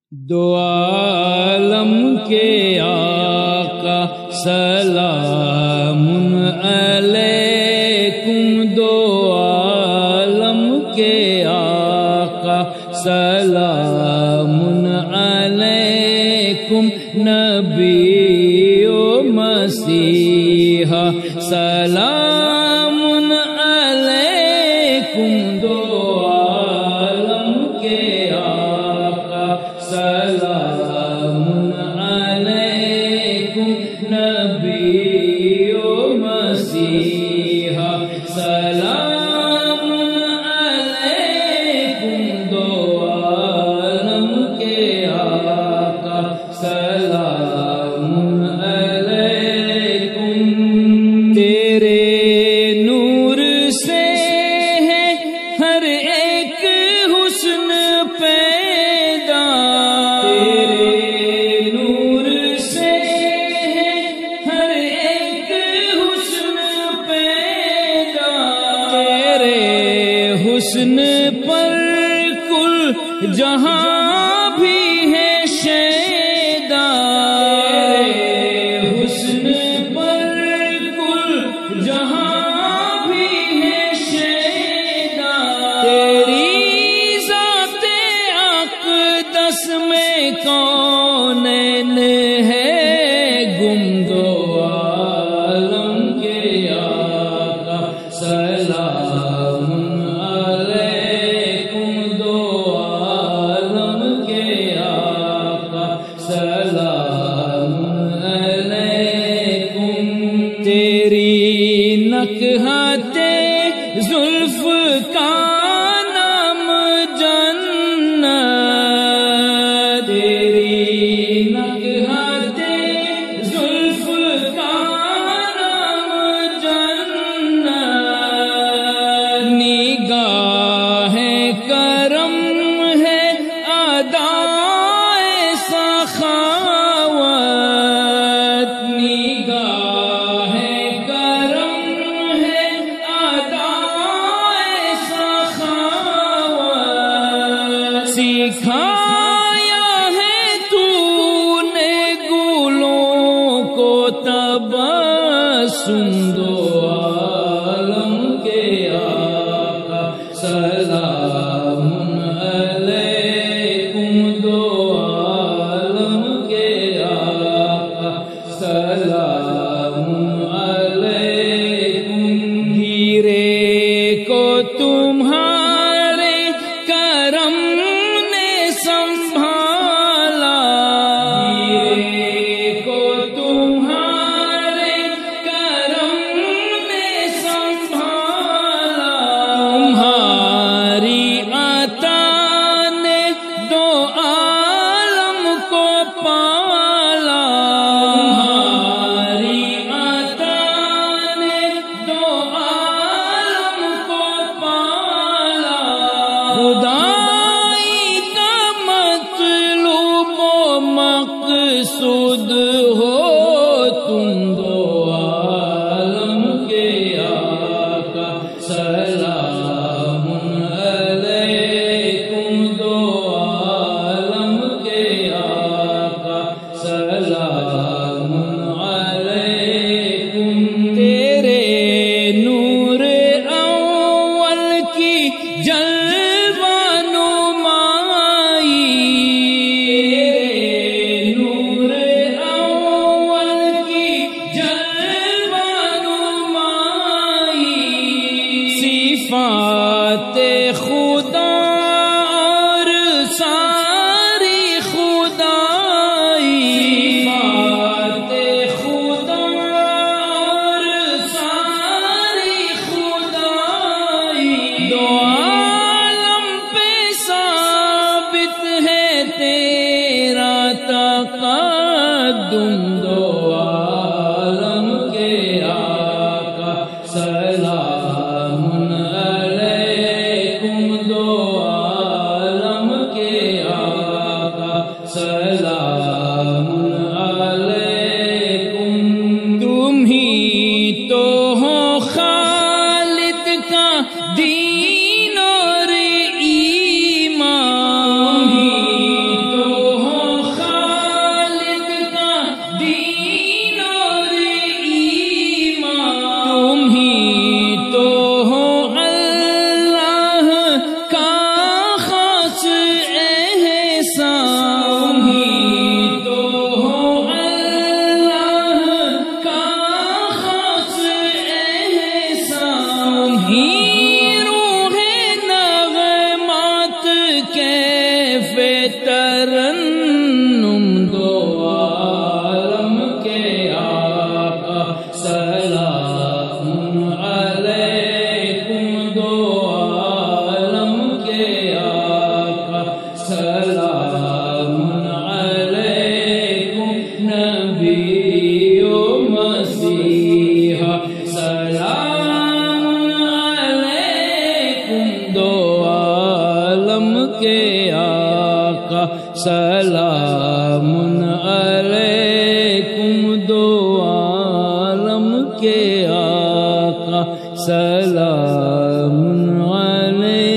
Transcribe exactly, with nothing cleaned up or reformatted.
دو عالم کے آقا سلام علیکم، دو عالم کے آقا سلام علیکم، نبی و مسیحا سلام علیکم، دو عالم کے آقا سلام علیکم، نبی و مسیحا سلام علیکم، دو عالم کے آقا سلام علیکم۔ تیرے نور سے ہے ہر ایک حسن پیدا، تیرے نور سے ہے ہر ایک حسن پیدا، تیرے حسن پر کل جہاں بھی ہے شیدا، تیرے حسن پر کل جہاں بھی ہے شیدا، تیری ذات اقدس میں کونین ہے گم، دو عالم کے آقا سلام علیکم، دو عالم کے آقا سلام علیکم۔ تیری نکہت زلف کا نام جنت، تیری نکہت زلف کا نام جنت، نگاہ کرم ہے ادائے سخاوت، نگاہ کرم ہے ادائے سخاوت، سکھایا ہے تو نے گلوں کو تبسم، دو عالم کے آقا سلام علیکم، دو عالم کے آقا سلام علیکم۔ ہیرے کو تمہارے کرم نے سنبھالا، ہیرے کو تمہارے کرم نے سنبھالا، تمہاری عطا نے دو عالم کو پالا، تمہاری عطا نے دو عالم کو پالا، خدائی کا مطلوب و مقصود ہو تم، دو عالم کے آقا سلام علیکم، دو عالم کے آقا سلام علیکم۔ تیرے نور اول کی جلوہ نمائی، تیرے نور اول کی جلوہ نمائی، صفات خدا اور ساری خدائی، صفات خدا اور ساری خدائی، دو عالم پہ ثابت ہے تیرا تقدم، دو عالم کے آقا سلام علیکم، دو عالم کے آقا سلام علیکم۔ تم ہی تو ہو خالد کا دین اور ایمان، تم ہی تو سلام علیکم نبی و مسیحا سلام علیکم دو عالم کے آقا سلام علیکم دو عالم کے آقا سلام علیکم